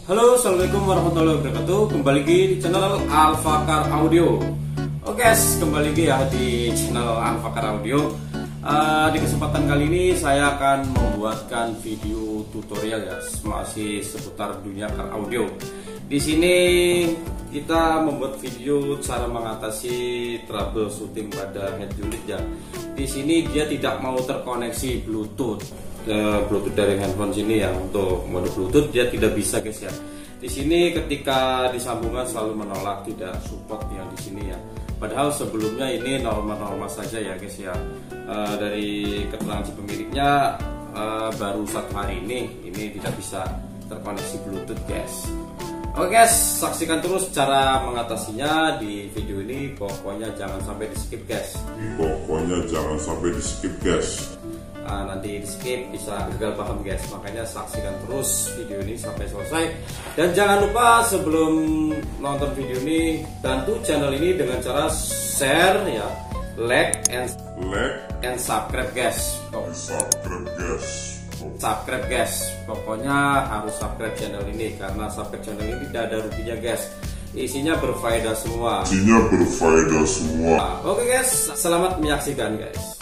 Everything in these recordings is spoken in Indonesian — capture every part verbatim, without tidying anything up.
Halo, assalamualaikum warahmatullahi wabarakatuh. Kembali lagi di channel Alfakar Audio. Oke guys, kembali lagi ya di channel Alfakar Audio. uh, Di kesempatan kali ini saya akan membuatkan video tutorial ya, masih seputar dunia car audio. Di sini kita membuat video cara mengatasi troubleshooting pada head unit ya. Di sini dia tidak mau terkoneksi Bluetooth. Bluetooth dari handphone sini ya, untuk mode Bluetooth dia tidak bisa guys ya. Di sini ketika disambungkan selalu menolak, tidak support yang di sini ya. Padahal sebelumnya ini normal-normal saja ya guys ya. E, dari keterangan si pemiliknya e, baru satu hari ini ini tidak bisa terkoneksi Bluetooth guys. Oke guys, saksikan terus cara mengatasinya di video ini. Pokoknya jangan sampai di skip guys. Pokoknya jangan sampai di skip guys. Nah, nanti di skip bisa gagal paham guys, makanya saksikan terus video ini sampai selesai. Dan jangan lupa sebelum nonton video ini, bantu channel ini dengan cara share ya, like and like and subscribe guys. Subscribe guys. Subscribe guys, pokoknya harus subscribe channel ini karena subscribe channel ini tidak ada ruginya guys. Isinya berfaedah semua. Isinya berfaedah semua. Nah, oke guys, selamat menyaksikan guys.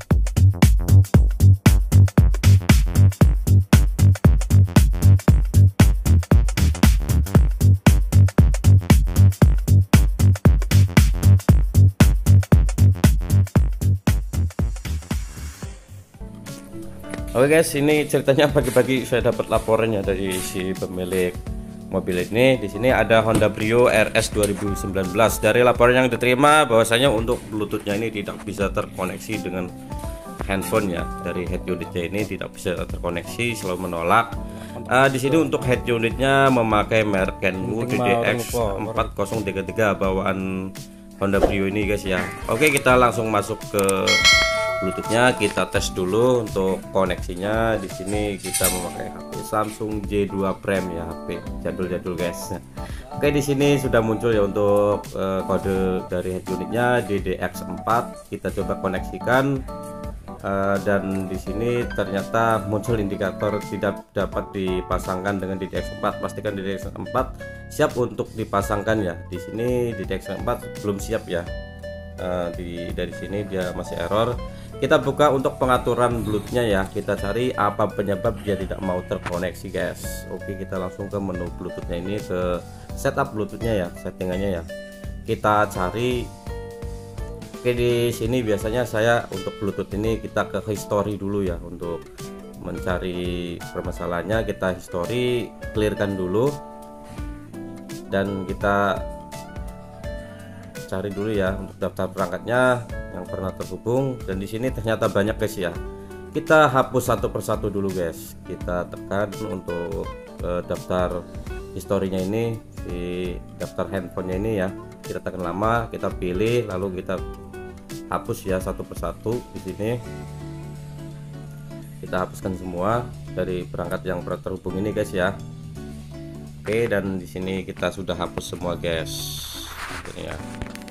Oke guys, ini ceritanya pagi-pagi saya dapat laporannya dari si pemilik mobil ini. Di sini ada Honda Brio R S dua ribu sembilan belas. Dari laporan yang diterima bahwasanya untuk Bluetoothnya ini tidak bisa terkoneksi dengan handphone ya. Dari head unitnya ini tidak bisa terkoneksi, selalu menolak. Uh, di sini untuk head unitnya memakai merek Kenwood D D X empat nol tiga tiga bawaan Honda Brio ini guys ya. Oke, kita langsung masuk ke Bluetoothnya, kita tes dulu untuk koneksinya. Di sini kita memakai H P Samsung J dua Prime ya, H P jadul-jadul guys. Oke, di sini sudah muncul ya untuk uh, kode dari head unitnya D D X empat. Kita coba koneksikan uh, dan di sini ternyata muncul indikator tidak dapat dipasangkan dengan D D X empat. Pastikan D D X empat siap untuk dipasangkan ya. Di sini D D X empat belum siap ya. Uh, di dari sini dia masih error. Kita buka untuk pengaturan Bluetoothnya ya, kita cari apa penyebab dia tidak mau terkoneksi guys. Oke, kita langsung ke menu Bluetoothnya ini, ke setup Bluetoothnya ya, settingannya ya. Kita cari. Oke, di sini biasanya saya untuk Bluetooth ini kita ke history dulu ya, untuk mencari permasalahannya. Kita history, clearkan dulu dan kita cari dulu ya untuk daftar perangkatnya yang pernah terhubung. Dan di sini ternyata banyak guys ya. Kita hapus satu persatu dulu guys. Kita tekan untuk uh, daftar historinya ini, di daftar handphonenya ini ya. Kita tekan lama, kita pilih, lalu kita hapus ya satu persatu. Di sini kita hapuskan semua dari perangkat yang pernah terhubung ini guys ya. Oke, dan di sini kita sudah hapus semua guys. Ini ya.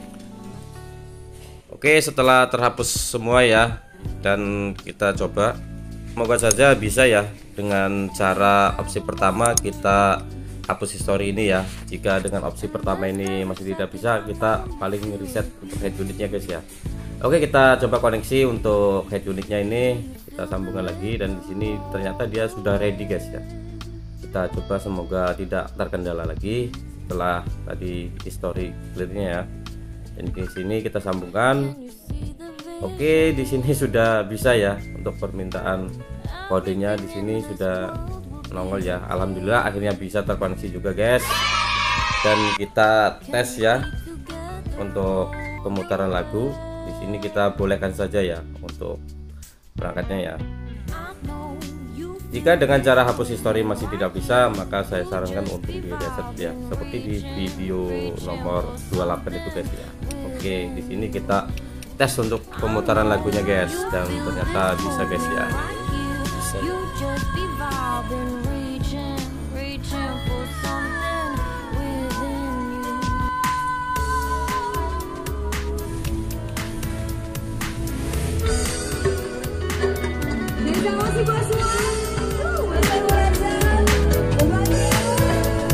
Oke, setelah terhapus semua ya, dan kita coba, semoga saja bisa ya. Dengan cara opsi pertama kita hapus history ini ya. Jika dengan opsi pertama ini masih tidak bisa, kita paling reset untuk head unitnya guys ya. Oke, kita coba koneksi untuk head unitnya ini, kita sambungkan lagi. Dan di sini ternyata dia sudah ready guys ya. Kita coba, semoga tidak terkendala lagi setelah tadi history clearnya ya. Dan di sini kita sambungkan. Oke, di sini sudah bisa ya untuk permintaan kodenya. Di sini sudah nongol ya. Alhamdulillah akhirnya bisa terkoneksi juga guys. Dan kita tes ya untuk pemutaran lagu. Di sini kita bolehkan saja ya untuk perangkatnya ya. Jika dengan cara hapus history masih tidak bisa, maka saya sarankan untuk di reset ya, seperti di video nomor dua puluh delapan itu guys ya. Oke, di sini kita tes untuk pemutaran lagunya guys, dan ternyata bisa guys ya. Bisa. Terima kasih buat semua.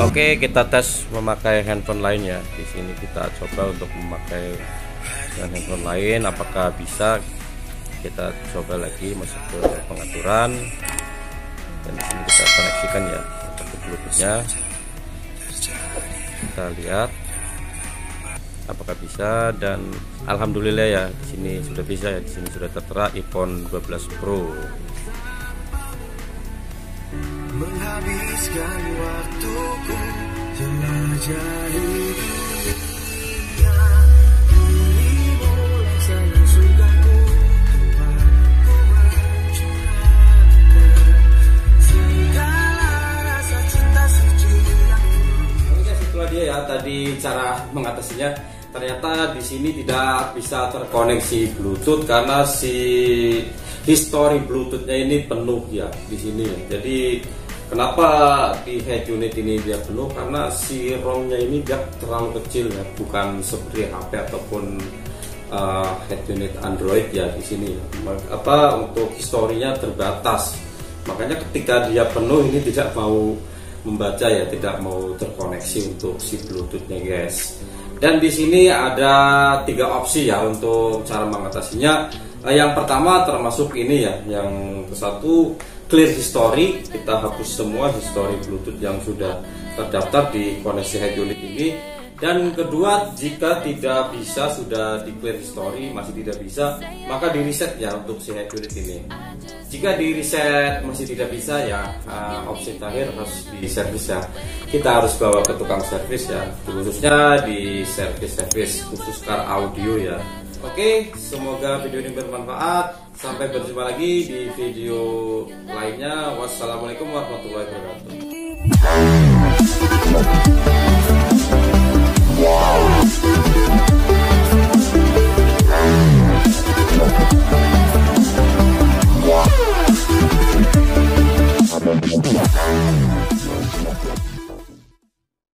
Oke, kita tes memakai handphone lainnya. Di sini kita coba untuk memakai handphone lain, apakah bisa. Kita coba lagi masuk ke pengaturan, dan di sini kita koneksikan ya untuk Bluetooth-nya. Kita lihat apakah bisa, dan alhamdulillah ya di sini sudah bisa ya. Di sini sudah tertera iPhone dua belas Pro. Menghabiskan waktuku jelajahi dia ya. Tadi cara mengatasinya, ternyata di sini tidak bisa terkoneksi Bluetooth karena si history Bluetoothnya ini penuh ya di sini. Jadi kenapa di head unit ini dia penuh? Karena si ROM-nya ini dia terlalu kecil ya, bukan seperti H P ataupun uh, head unit Android ya di sini. Apa untuk historinya terbatas. Makanya ketika dia penuh ini tidak mau membaca ya, tidak mau terkoneksi untuk si Bluetooth-nya guys. Dan di sini ada tiga opsi ya untuk cara mengatasinya. Yang pertama termasuk ini ya, yang ke satu clear history. Kita hapus semua history Bluetooth yang sudah terdaftar di koneksi head unit ini. Dan kedua, jika tidak bisa, sudah di clear history masih tidak bisa, maka di reset ya untuk si head unit ini. Jika di reset masih tidak bisa ya, uh, opsi terakhir harus di servis ya. Kita harus bawa ke tukang servis ya, khususnya di servis-servis khusus car audio ya. Oke, semoga video ini bermanfaat. Sampai berjumpa lagi di video lainnya. Wassalamualaikum warahmatullahi wabarakatuh.